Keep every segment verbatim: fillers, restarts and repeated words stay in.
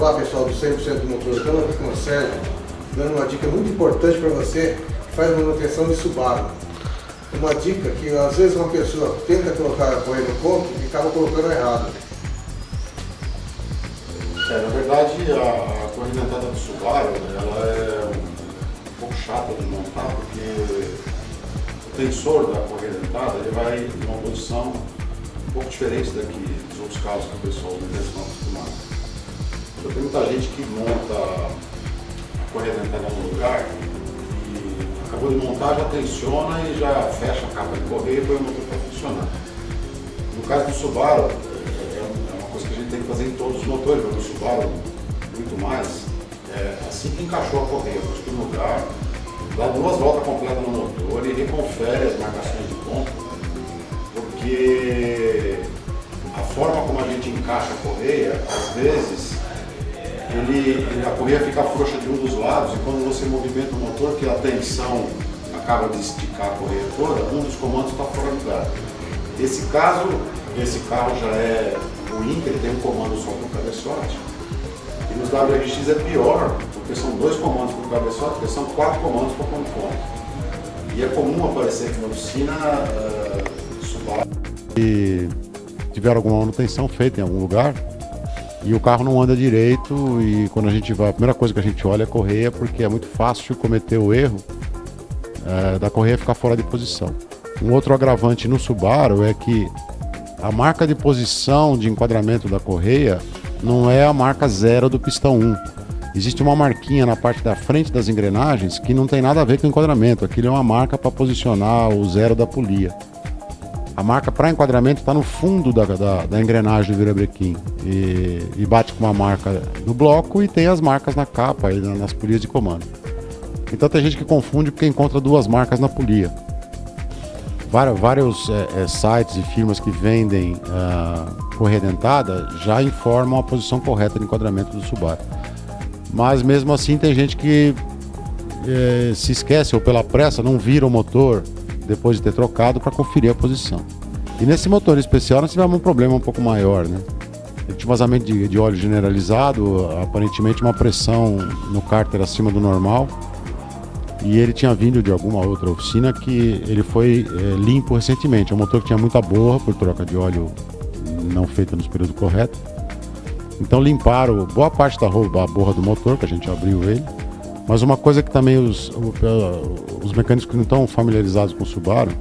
Olá pessoal do cem por cento do motor, estamos aqui com o Sérgio, dando uma dica muito importante para você que faz manutenção de Subaru. Uma dica que às vezes uma pessoa tenta colocar a correia no ponto e acaba colocando errado. É, na verdade a, a correia dentada do Subaru ela é um pouco chata de montar, porque o tensor da correia dentada ele vai em uma posição um pouco diferente daqui dos outros carros que o pessoal estão acostumados. Então, tem muita gente que monta a correia dentada no lugar e acabou de montar, já tensiona e já fecha a capa de correia e põe o motor para funcionar. No caso do Subaru, é uma coisa que a gente tem que fazer em todos os motores, mas no Subaru muito mais. É, assim que encaixou a correia, puxa no lugar, dá duas voltas completas no motor e reconfere as marcações de ponto, porque a forma como a gente encaixa a correia, às vezes, Ele, ele, a correia fica frouxa de um dos lados e quando você movimenta o motor, que a tensão acaba de esticar a correia toda, um dos comandos está fora do lugar. Esse caso, esse carro já é ruim, que ele tem um comando só para o cabeçote. E nos W R X é pior, porque são dois comandos para o cabeçote, porque são quatro comandos para o ponto. E é comum aparecer aqui na oficina uh, Subaru. E tiveram alguma manutenção feita em algum lugar, e o carro não anda direito, e quando a gente vai, a primeira coisa que a gente olha é a correia, porque é muito fácil cometer o erro é, da correia ficar fora de posição. Um outro agravante no Subaru é que a marca de posição de enquadramento da correia não é a marca zero do pistão um. Existe uma marquinha na parte da frente das engrenagens que não tem nada a ver com o enquadramento. Aquilo é uma marca para posicionar o zero da polia. A marca para enquadramento está no fundo da, da, da engrenagem do virabrequim e, e bate com uma marca no bloco e tem as marcas na capa e nas polias de comando. Então tem gente que confunde porque encontra duas marcas na polia. Vários, vários é, é, sites e firmas que vendem uh, correia dentada já informam a posição correta de enquadramento do Subaru. Mas mesmo assim tem gente que é, se esquece ou pela pressa não vira o motor depois de ter trocado para conferir a posição. E nesse motor especial nós tivemos um problema um pouco maior, né? Ele tinha um vazamento de, de óleo generalizado, aparentemente uma pressão no cárter acima do normal, e ele tinha vindo de alguma outra oficina que ele foi é, limpo recentemente. É um motor que tinha muita borra por troca de óleo não feita nos períodos corretos. Então limparam boa parte da borra do motor, que a gente abriu ele. Mas uma coisa que também os, os mecânicos que não estão familiarizados com o Subaru,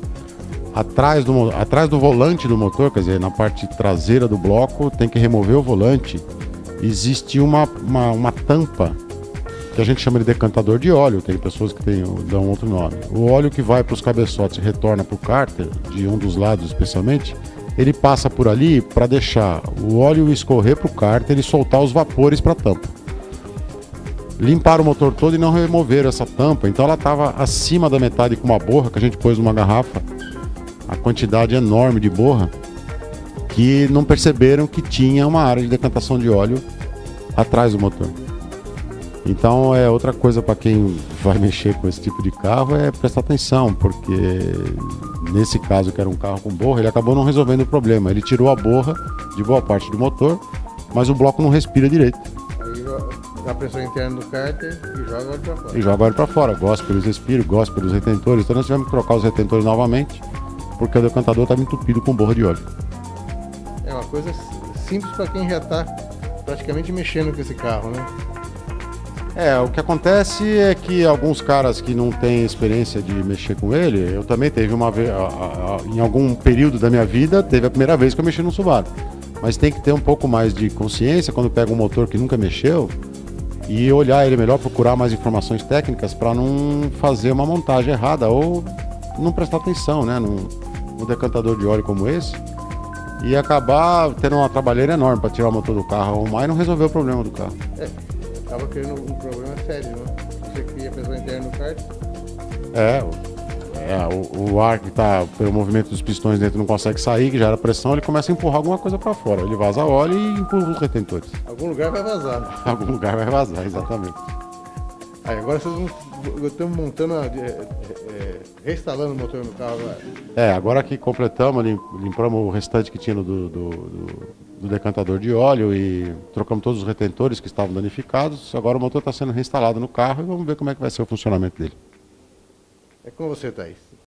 atrás do, atrás do volante do motor, quer dizer, na parte traseira do bloco, tem que remover o volante, existe uma, uma, uma tampa, que a gente chama de decantador de óleo, tem pessoas que tem, dão outro nome. O óleo que vai para os cabeçotes e retorna para o cárter, de um dos lados especialmente, ele passa por ali para deixar o óleo escorrer para o cárter e soltar os vapores para a tampa. Limparam o motor todo e não removeram essa tampa, então ela estava acima da metade com uma borra que a gente pôs numa garrafa, a quantidade enorme de borra, que não perceberam que tinha uma área de decantação de óleo atrás do motor. Então é outra coisa para quem vai mexer com esse tipo de carro, é prestar atenção, porque nesse caso que era um carro com borra, ele acabou não resolvendo o problema. Ele tirou a borra de boa parte do motor, mas o bloco não respira direito. A pressão interna do cárter e joga o óleo para fora. E joga o óleo para fora, gosta pelos respiros, gosta pelos retentores. Então nós tivemos que trocar os retentores novamente, porque o decantador estava entupido com borra de óleo. É uma coisa simples para quem já está praticamente mexendo com esse carro, né? É, o que acontece é que alguns caras que não têm experiência de mexer com ele, eu também teve uma vez, em algum período da minha vida, teve a primeira vez que eu mexi no Subaru. Mas tem que ter um pouco mais de consciência quando pega um motor que nunca mexeu, e olhar ele melhor, procurar mais informações técnicas para não fazer uma montagem errada ou não prestar atenção, né, num, num decantador de óleo como esse e acabar tendo uma trabalheira enorme para tirar o motor do carro, arrumar e não resolver o problema do carro. É, acaba criando um problema sério, né? Você cria a pressão interna no cárter. É, é o, o ar que está pelo movimento dos pistões dentro não consegue sair, que gera pressão, ele começa a empurrar alguma coisa para fora. Ele vaza óleo e empurra os retentores. Algum lugar vai vazar. Né? Algum lugar vai vazar, exatamente. Aí, agora vocês vão, estamos montando, a- é, é, é, reinstalando o motor no carro agora. É, agora que completamos, lim- limpamos o restante que tinha no do, do, do- do decantador de óleo e trocamos todos os retentores que estavam danificados. Agora o motor está sendo reinstalado no carro e vamos ver como é que vai ser o funcionamento dele. É com você, Thaís.